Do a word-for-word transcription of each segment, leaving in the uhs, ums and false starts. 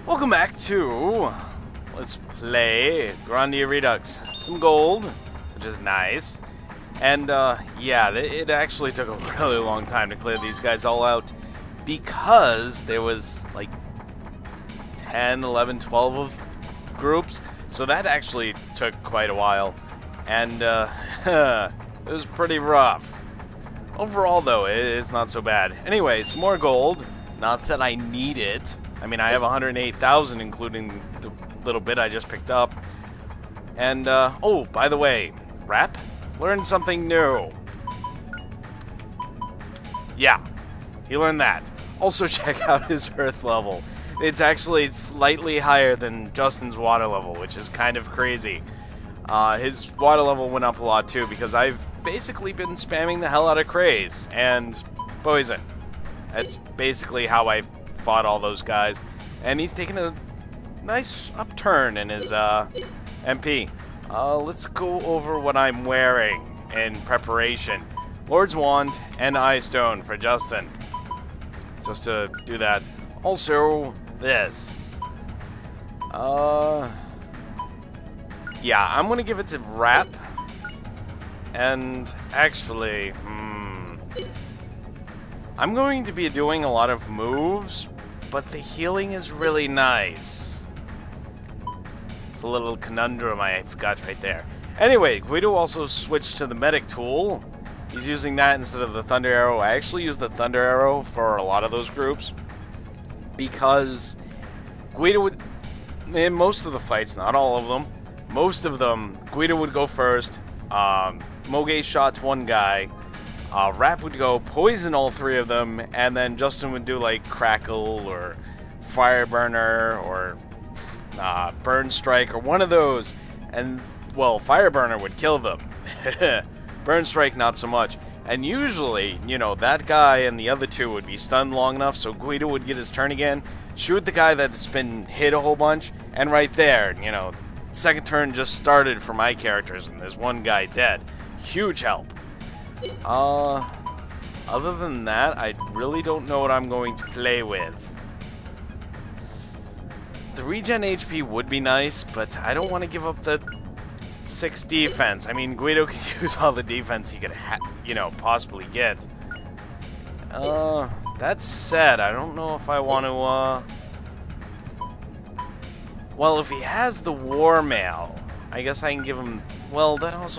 Welcome back to Let's Play Grandia Redux. Some gold, which is nice. And, uh, yeah, it actually took a really long time to clear these guys all out because there was, like, ten, eleven, twelve of groups. So that actually took quite a while. And, uh, it was pretty rough. Overall, though, it's not so bad. Anyway, some more gold. Not that I need it. I mean, I have one hundred eight thousand, including the little bit I just picked up. And, uh, oh, by the way, Rap learned something new. Yeah, he learned that. Also, check out his Earth level. It's actually slightly higher than Justin's water level, which is kind of crazy. Uh, his water level went up a lot, too, because I've basically been spamming the hell out of Craze and Poison. That's basically how I fought all those guys, and he's taken a nice upturn in his uh, M P. Uh, let's go over what I'm wearing in preparation. Lord's Wand and Eye Stone for Justin. Just to do that. Also, this. Uh, yeah, I'm gonna give it to Rap. And actually, hmm, I'm going to be doing a lot of moves, but the healing is really nice. It's a little conundrum I forgot right there. Anyway, Guido also switched to the medic tool. He's using that instead of the Thunder Arrow. I actually use the Thunder Arrow for a lot of those groups because Guido would, in most of the fights, not all of them, most of them, Guido would go first. Um, Moge shot one guy. Uh, Rap would go poison all three of them, and then Justin would do like Crackle or Fireburner or uh, Burn Strike or one of those, and well, Fireburner would kill them. Burn Strike not so much. And usually, you know, that guy and the other two would be stunned long enough so Guido would get his turn again, shoot the guy that's been hit a whole bunch, and right there, you know, second turn just started for my characters and there's one guy dead. Huge help. Uh, other than that, I really don't know what I'm going to play with. The regen H P would be nice, but I don't want to give up the six defense. I mean, Guido could use all the defense he could, ha you know, possibly get. Uh, that said, I don't know if I want to, uh... well, if he has the War Mail, I guess I can give him... Well, that also...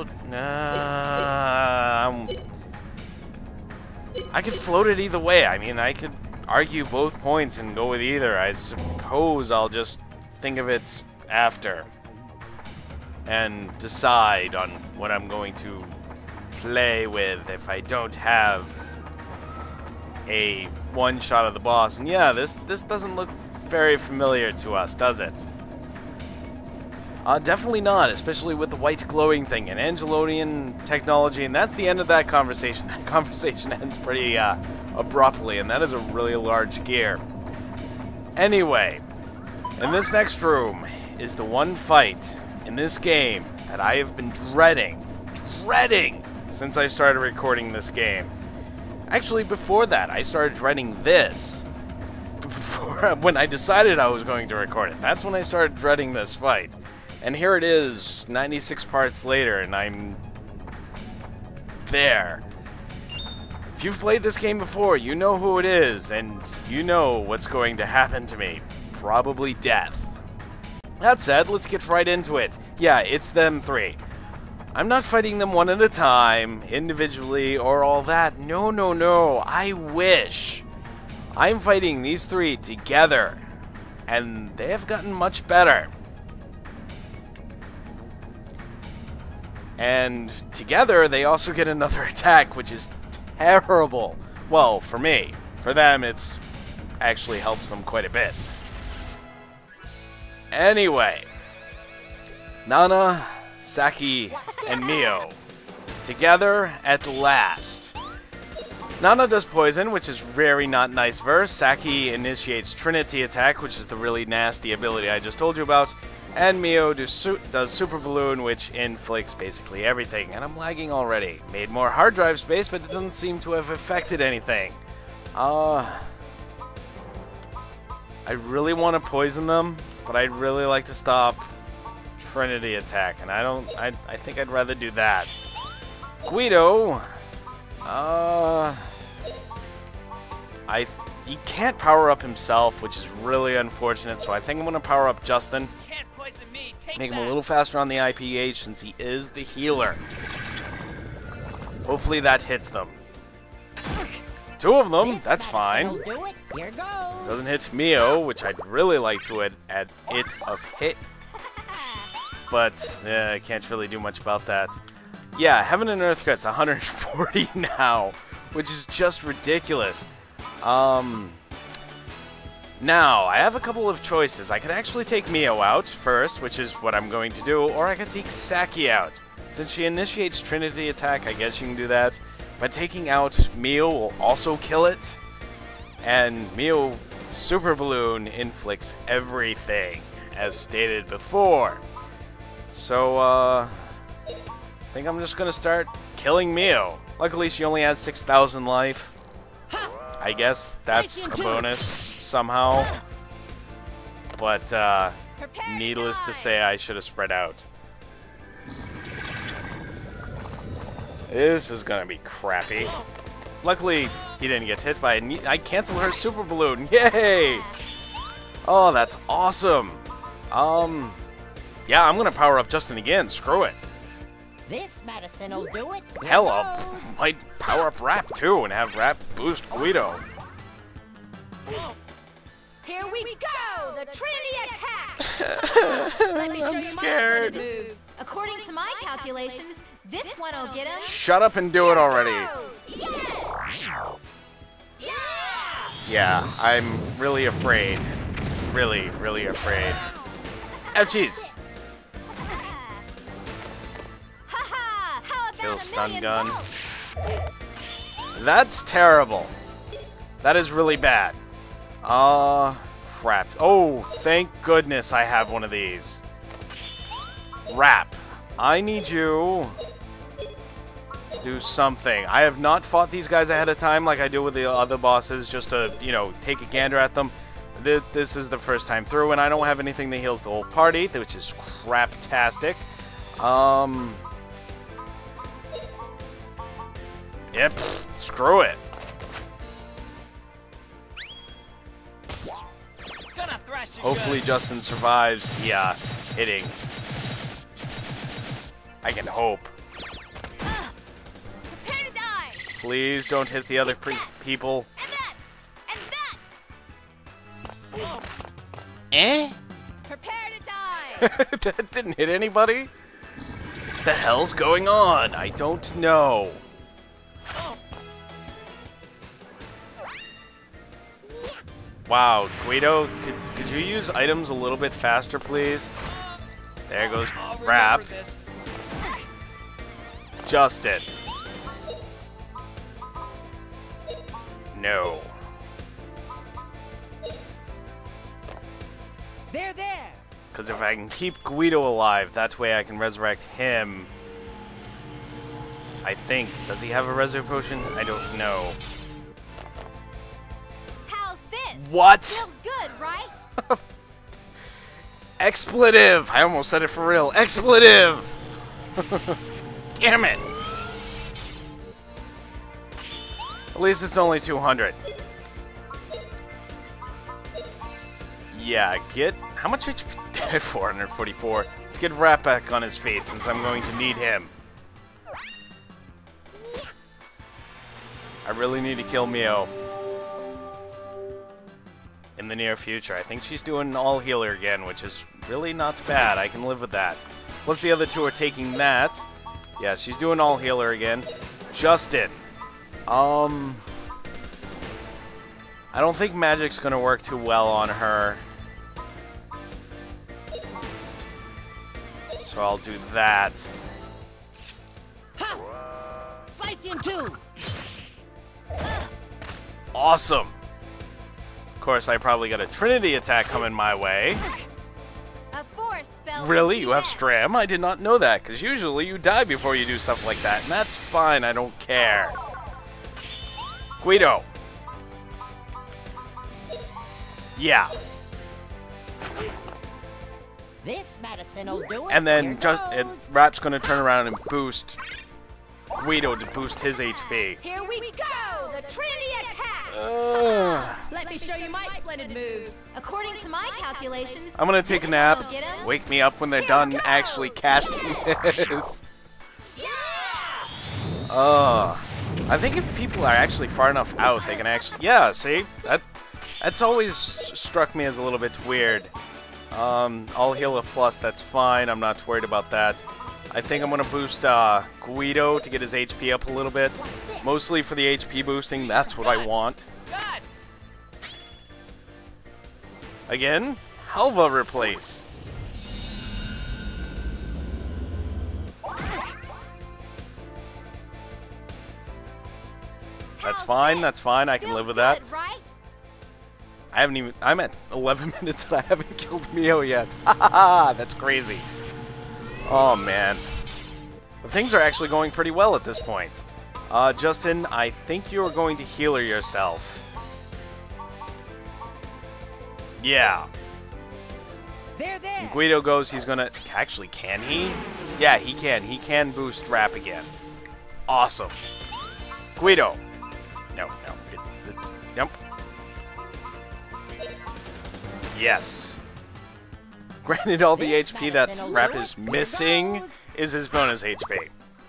Uh, um, I could float it either way. I mean, I could argue both points and go with either. I suppose I'll just think of it after and decide on what I'm going to play with if I don't have a one-shot of the boss. And yeah, this, this doesn't look very familiar to us, does it? Uh, definitely not, especially with the white glowing thing and Angelonian technology, and that's the end of that conversation. That conversation ends pretty uh, abruptly, and that is a really large gear. Anyway, in this next room is the one fight in this game that I have been dreading, dreading since I started recording this game. Actually, before that, I started dreading this. Before, when I decided I was going to record it, that's when I started dreading this fight. And here it is, ninety-six parts later, and I'm there. If you've played this game before, you know who it is, and you know what's going to happen to me. Probably death. That said, let's get right into it. Yeah, it's them three. I'm not fighting them one at a time, individually, or all that. No, no, no. I wish. I'm fighting these three together, and they have gotten much better. And together, they also get another attack, which is terrible. Well, for me. For them, it's actually helps them quite a bit. Anyway. Nana, Saki, and Mio. Together at last. Nana does poison, which is very not nice verse. Saki initiates Trinity attack, which is the really nasty ability I just told you about. And Mio do su does Super Balloon, which inflicts basically everything. And I'm lagging already. Made more hard drive space, but it doesn't seem to have affected anything. Uh... I really want to poison them, but I'd really like to stop Trinity attack, and I don't. I I think I'd rather do that. Guido, uh, I he can't power up himself, which is really unfortunate. So I think I'm gonna power up Justin, Can't poison me. Take make him that. a little faster on the I P H since he is the healer. Hopefully that hits them. Two of them, that's fine. Do it. Here goes. Doesn't hit Mio, which I'd really like to add, add it of hit. But yeah, I can't really do much about that. Yeah, Heaven and Earth gets one hundred forty now, which is just ridiculous. Um, now, I have a couple of choices. I could actually take Mio out first, which is what I'm going to do, or I could take Saki out. Since she initiates Trinity attack, I guess you can do that. But taking out Mio will also kill it. And Mio Super Balloon inflicts everything, as stated before. So, uh, I think I'm just gonna start killing Mio. Luckily, she only has six thousand life. I guess that's a bonus somehow. But, uh, needless to say, I should have spread out. This is gonna be crappy. Luckily, he didn't get hit by it. I canceled her Super Balloon. Yay! Oh, that's awesome. Um, yeah, I'm gonna power up Justin again. Screw it. This medicine will do it. Here Hell up. goes. Might power up Rap too and have Rap boost Guido. Here we go! The Trinity attack! Let me show I'm you scared. my method moves. According to my calculations, this one will get him. Shut up and do it already. Yes! Yeah! Yeah, I'm really afraid. Really, really afraid. Ouchies! Haha! How about Kill a stun million gun. volts? That's terrible. That is really bad. Uh, crap. Oh, thank goodness I have one of these. Rap. I need you to do something. I have not fought these guys ahead of time like I do with the other bosses, just to, you know, take a gander at them. Th this is the first time through, and I don't have anything that heals the whole party, which is craptastic. Um... Yep, screw it. Gonna thrash you Hopefully good. Justin survives the uh, hitting. I can hope. Prepare to die! Please don't hit the other pre people. And that! And that! Eh? Prepare to die! That didn't hit anybody? The hell's going on? I don't know. Wow, Guido, could, could you use items a little bit faster, please? There goes I'll remember Rap. this. Justin. No. There, there. Because if I can keep Guido alive, that way I can resurrect him. I think. Does he have a Reso Potion? I don't know. How's this? What? Feels good, right? Expletive! I almost said it for real. Expletive! Damn it! At least it's only two hundred. Yeah, get... How much H P? four hundred forty-four. Let's get Rat back on his feet, since I'm going to need him. I really need to kill Mio. In the near future. I think she's doing all healer again, which is really not bad. I can live with that. Plus the other two are taking that. Yeah, she's doing all healer again. Justin. Um... I don't think magic's gonna work too well on her. So I'll do that. Ha! Slice you in two. Awesome! Of course, I probably got a Trinity attack coming my way. A force spell. Really? You have Yes. Stram? I did not know that, because usually you die before you do stuff like that, and that's fine, I don't care. Guido. Yeah. This medicine will do it. And then Here just it, goes. Rap's gonna turn around and boost Guido to boost his H P. Here we go! The Trinity attack! Ugh. Let me show you my splendid moves. According to my calculations, I'm gonna take a nap. will get him. Wake me up when they're done actually casting this. Uh, I think if people are actually far enough out, they can actually... Yeah, see? That That's always struck me as a little bit weird. Um, I'll heal a plus, that's fine. I'm not worried about that. I think I'm going to boost uh, Guido to get his H P up a little bit. Mostly for the H P boosting, that's what I want. Guts! Again, Helva replace. That's fine, that's fine, I can live with that. Feels good, right? I haven't even, I'm at eleven minutes and I haven't killed Mio yet. Haha, that's crazy. Oh man. But things are actually going pretty well at this point. Uh, Justin, I think you're going to healer yourself. Yeah. There, there. When Guido goes, he's gonna... Actually, can he? Yeah, he can. He can boost Rap again. Awesome. Guido. No, no. It, it, jump. Yes. Granted, all the H P that Rap is missing is his bonus H P.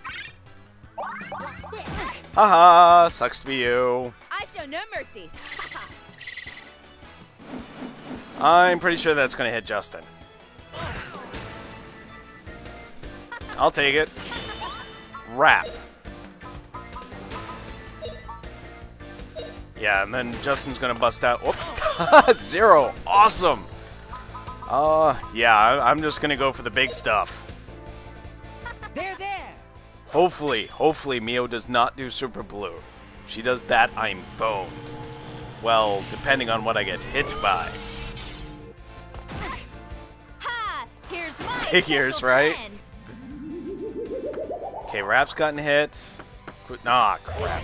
Haha, sucks to be you. I show no mercy. I'm pretty sure that's going to hit Justin. I'll take it. Rap. Yeah, and then Justin's going to bust out. Whoop. Zero. Awesome. Uh, yeah, I I'm just going to go for the big stuff. There, there. Hopefully, hopefully Mio does not do Super Blue. If she does that, I'm boned. Well, depending on what I get hit by. Ha! Here's my Figures, special right? friend. Okay, Rap's gotten hit. Qu- Nah, crap.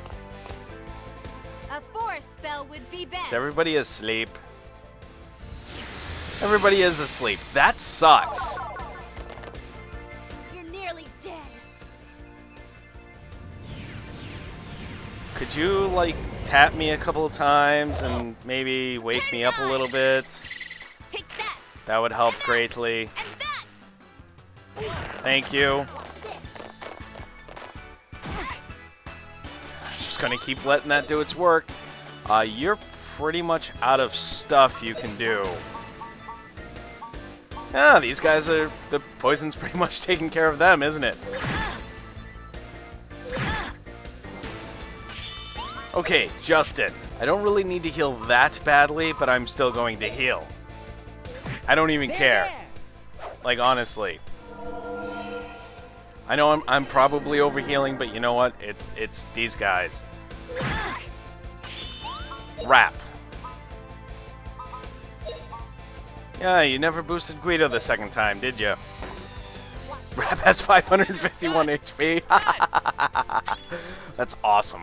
A force spell would be best. Is everybody asleep? Everybody is asleep. That sucks. You're nearly dead. Could you, like, tap me a couple of times and maybe wake me up a little bit? Take that That would help greatly. and that. Thank you. Just gonna keep letting that do its work. Uh, you're pretty much out of stuff you can do. Yeah, these guys are... The poison's pretty much taking care of them, isn't it? Okay, Justin. I don't really need to heal that badly, but I'm still going to heal. I don't even There, care. there. Like, honestly. I know I'm, I'm probably overhealing, but you know what? It, it's these guys. Rap. Yeah, you never boosted Guido the second time, did you? Rap has five hundred fifty-one H P. That's awesome.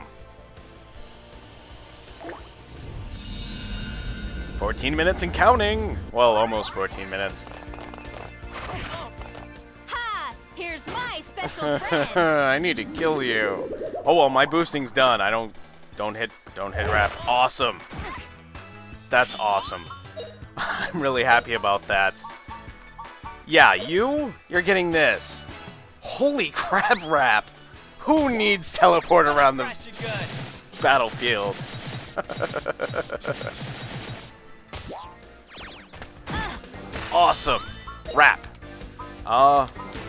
fourteen minutes and counting. Well, almost fourteen minutes. Ha! Here's my special friend. I need to kill you. Oh well, my boosting's done. I don't, don't hit, don't hit Rap. Awesome. That's awesome. I'm really happy about that. Yeah, you, you're getting this. Holy crap, Rap. Who needs teleport around the Thrash you good. battlefield? Awesome. Rap. Uh.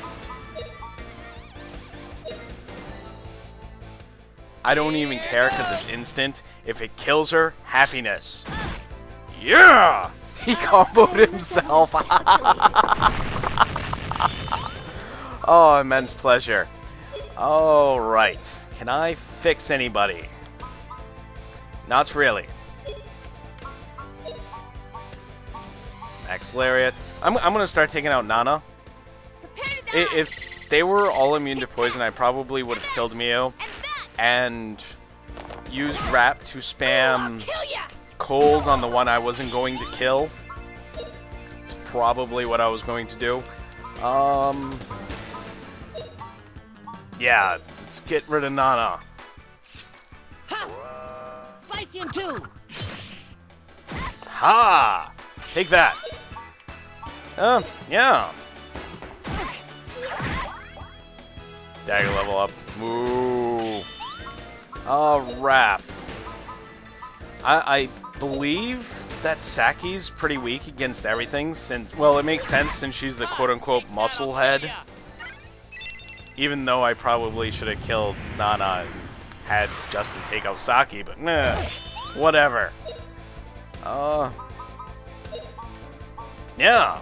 I don't even care because it's instant. If it kills her, happiness. Yeah! He comboed himself. Oh, immense pleasure. Alright. Can I fix anybody? Not really. Max Lariat. I'm, I'm gonna start taking out Nana. Prepare to I- die. If they were all immune to poison, I probably would have killed Mio. and that. And used Rap to I'll spam kill ya. Cold on the one I wasn't going to kill. It's probably what I was going to do. Um, yeah, let's get rid of Nana. Ha! Slice you in two. Ha! Take that. Um, yeah. Dagger level up. Ooh. Uh, Rap. I, I believe that Saki's pretty weak against everything since, well, it makes sense since she's the quote-unquote muscle head. Even though I probably should have killed Nana and had Justin take out Saki, but nah, whatever. Uh, yeah.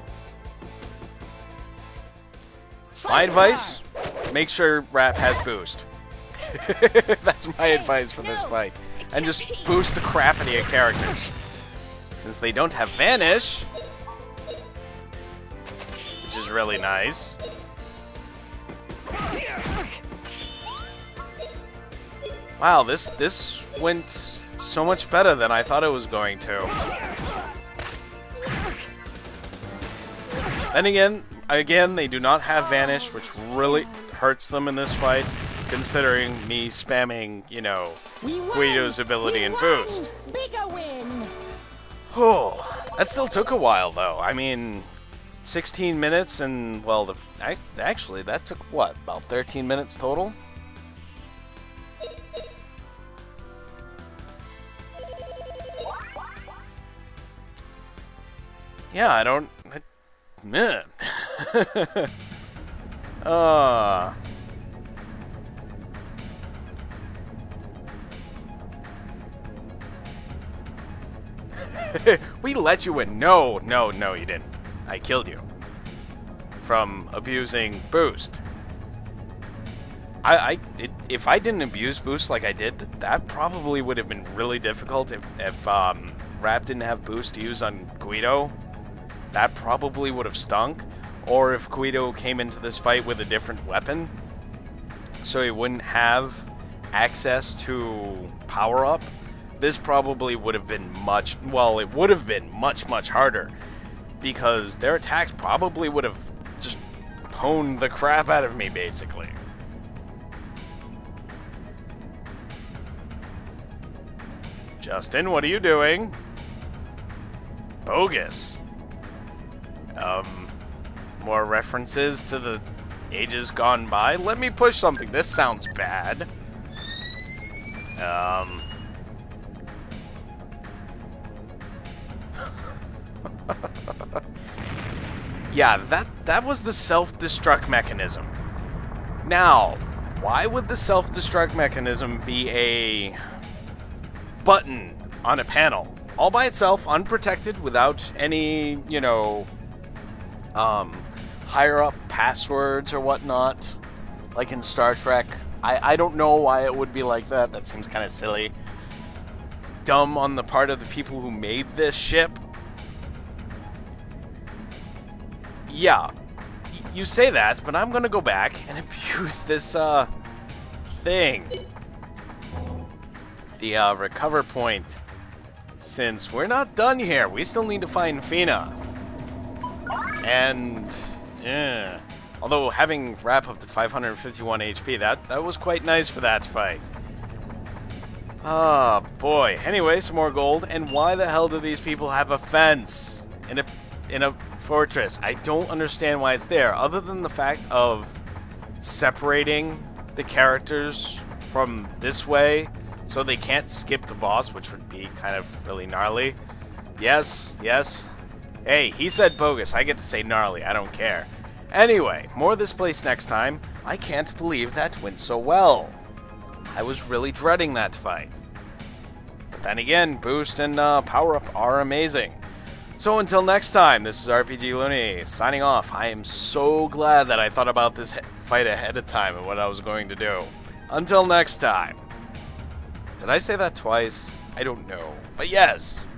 My advice, make sure Rap has boost. That's my advice for this fight. And just boost the crap out of your characters. Since they don't have Vanish, which is really nice. Wow, this this went so much better than I thought it was going to. Then again, again, they do not have Vanish, which really hurts them in this fight, considering me spamming, you know, Guido's ability and boost. Bigger win. Oh, that still took a while, though. I mean, sixteen minutes, and, well, the I, actually, that took, what, about thirteen minutes total? Yeah, I don't... I, meh. uh... We let you win. No, no, no, you didn't. I killed you. From abusing boost. I, I it, if I didn't abuse boost like I did, that probably would have been really difficult if, if um, Rap didn't have boost to use on Guido. That probably would have stunk. Or if Guido came into this fight with a different weapon, so he wouldn't have access to power-up, this probably would have been much, well, it would have been much, much harder. Because their attacks probably would have just pwned the crap out of me, basically. Justin, what are you doing? Bogus. Um, more references to the ages gone by. Let me push something. This sounds bad. Um... Yeah, that, that was the self-destruct mechanism. Now, why would the self-destruct mechanism be a button on a panel? All by itself, unprotected, without any, you know, um, higher-up passwords or whatnot, like in Star Trek. I, I don't know why it would be like that. That seems kind of silly. Dumb on the part of the people who made this ship. Yeah, you say that, but I'm gonna go back and abuse this, uh, thing. The, uh, recover point. Since we're not done here, we still need to find Fina. And, yeah. Although having Rap up to five hundred fifty-one H P, that, that was quite nice for that fight. Oh, boy. Anyway, some more gold. And why the hell do these people have a fence in a, in a fortress? I don't understand why it's there, other than the fact of separating the characters from this way so they can't skip the boss, which would be kind of really gnarly. Yes, yes. Hey, he said bogus. I get to say gnarly. I don't care. Anyway, more of this place next time. I can't believe that went so well. I was really dreading that fight. But then again, boost and uh, power-up are amazing. So until next time, this is R P G Looney, signing off. I am so glad that I thought about this fight ahead of time and what I was going to do. Until next time. Did I say that twice? I don't know. But yes.